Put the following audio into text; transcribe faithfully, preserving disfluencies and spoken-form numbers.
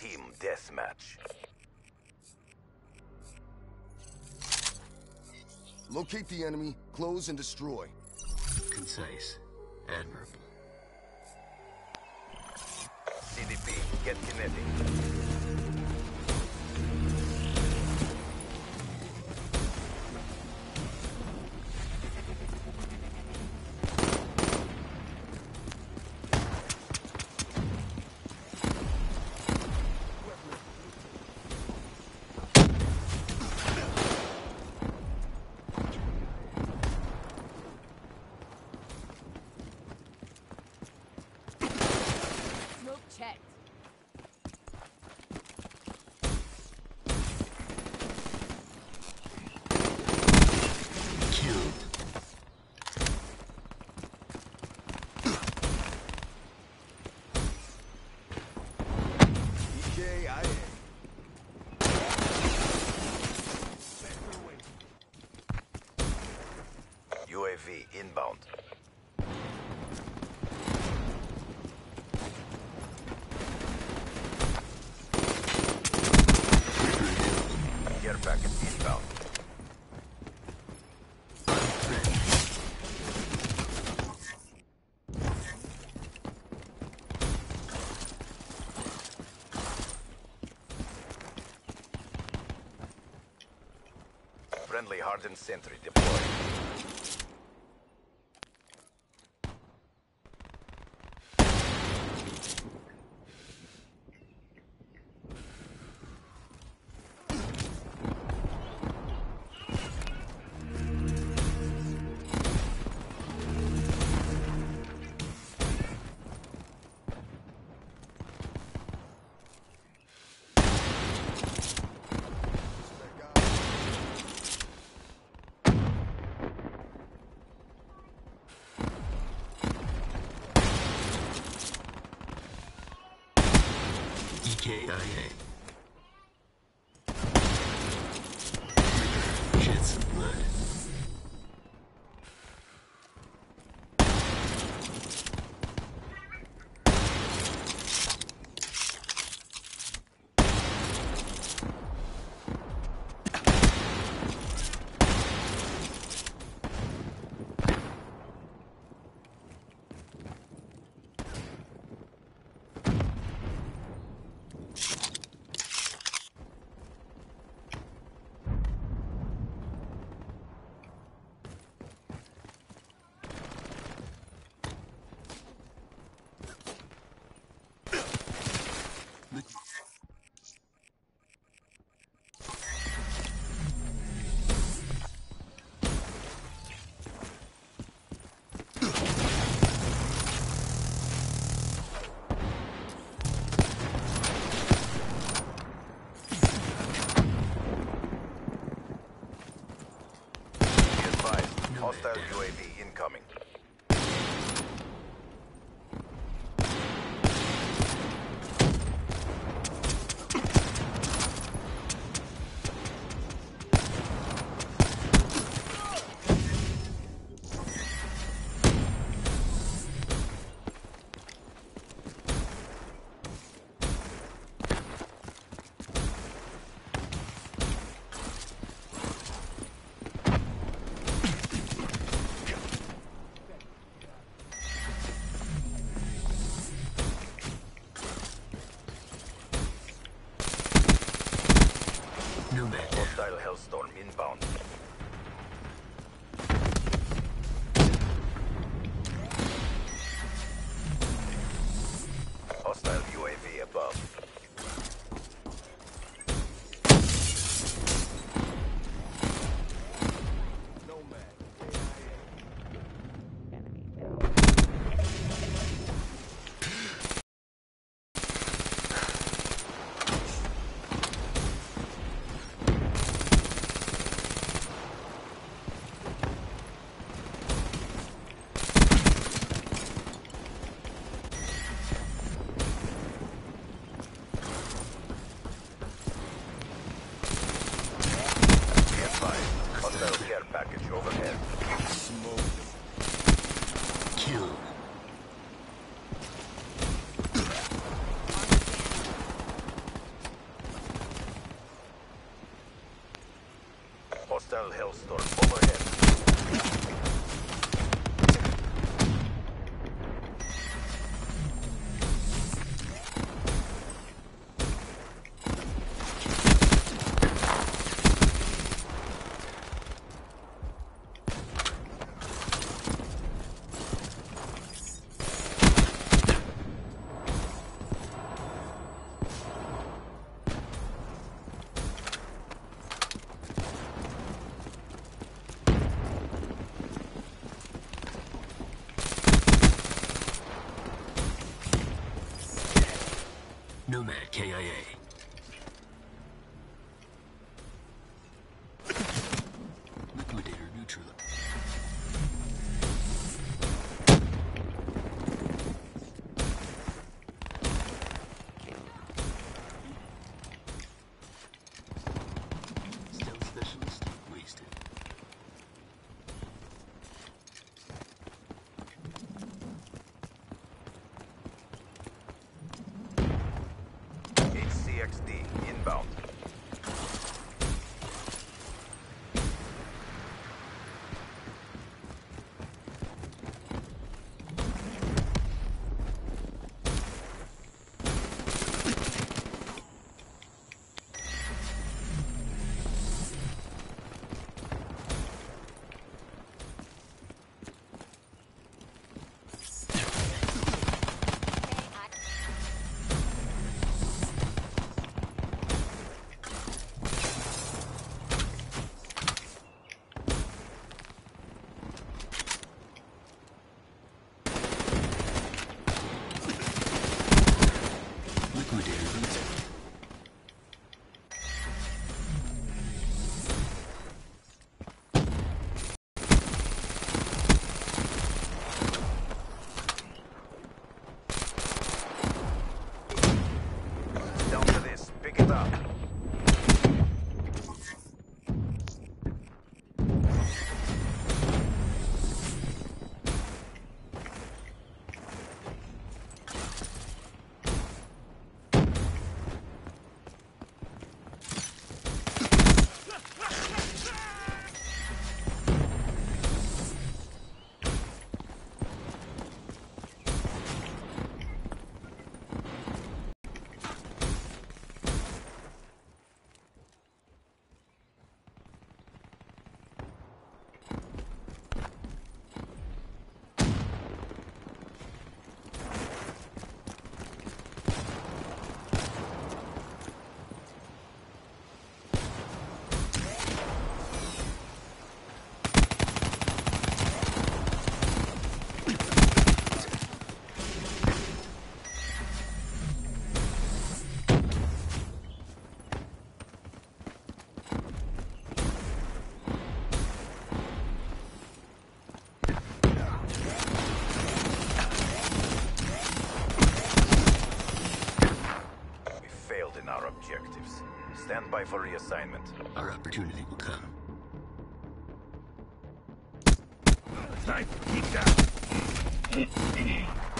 Team deathmatch. Locate the enemy, close and destroy. Concise. Admirable. C D P, get kinetic. Checked. Killed. E K I A. U A V inbound. Care packet inbound. Friendly hardened sentry deployed. E K I A. Jets of blood. Be advised, hostile U A V incoming. Nomad. Hostile Hellstorm inbound. Hostile U A V above. Hostile Hellstorm overhead. Nomad K I A. Liquidator neutral. Stealth specialist wasted. H C X D inbound. Liquidator neutral. Down to this. Pick it up. We failed in our objectives. Stand by for reassignment. Our opportunity will come. Sniper, keep down.